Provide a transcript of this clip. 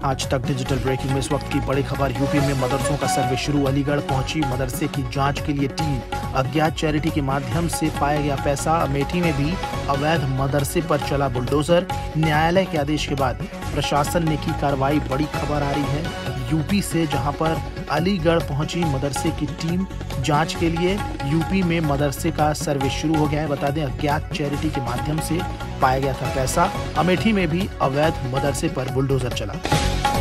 आज तक digital breaking में इस वक्त की बड़ी खबर। यूपी में मदरसों का सर्वे शुरू। अलीगढ़ पहुंची मदरसे की जांच के लिए टीम। अज्ञात चैरिटी के माध्यम से पाया गया पैसा। अमेठी में भी अवैध मदरसे पर चला बुलडोजर। न्यायालय के आदेश के बाद प्रशासन ने की कार्रवाई। बड़ी खबर आ रही है यूपी से, जहां पर अलीगढ़ पहुंची मदरसे की टीम जांच के लिए। यूपी में मदरसे का सर्वे शुरू हो गया है। बता दें, अज्ञात चैरिटी के माध्यम से पाया गया था पैसा। अमेठी में भी अवैध मदरसे पर बुलडोजर चला।